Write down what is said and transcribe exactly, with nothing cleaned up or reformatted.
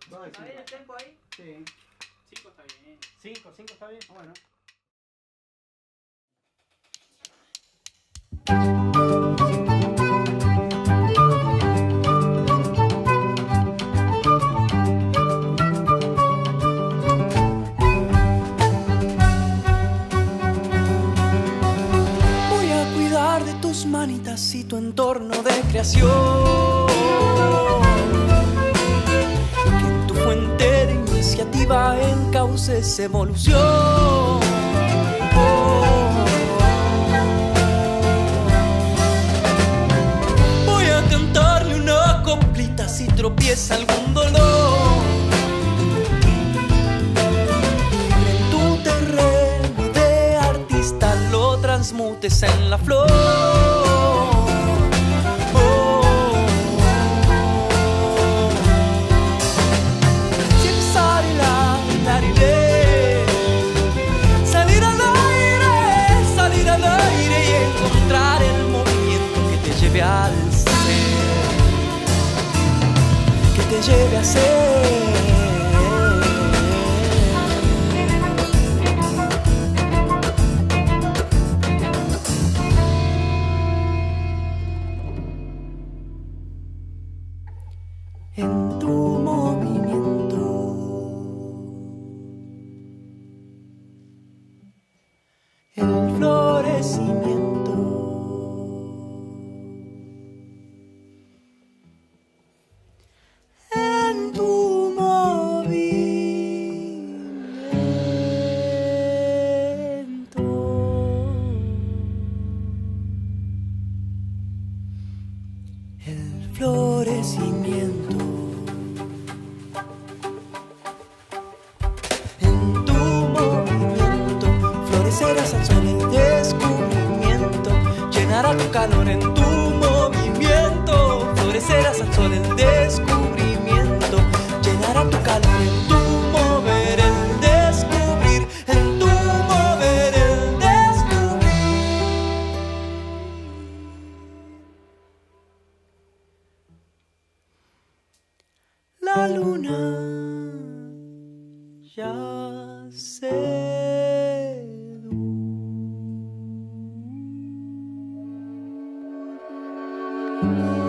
¿Está bien el tempo ahí? Sí. cinco está bien. cinco, cinco está bien. Bueno. Voy a cuidar de tus manitas y tu entorno de creación. Que en tu fuente de iniciativa encauces evolución. Oh. Voy a cantarle una coplita si tropieza algún dolor. En tu terreno de artista lo transmutes en la flor. Salir al aire, salir al aire y encontrar el movimiento que te lleve al ser, que te lleve a ser. En tu movimiento, el florecimiento, en tu movimiento, el florecimiento. En tu movimiento florecerás al sol el descubrimiento. Llenará tu calor en tu movimiento. Florecerás al sol el descubrimiento. Llenará tu calor en tu mover el descubrir. En tu mover el descubrir. La luna ya se du.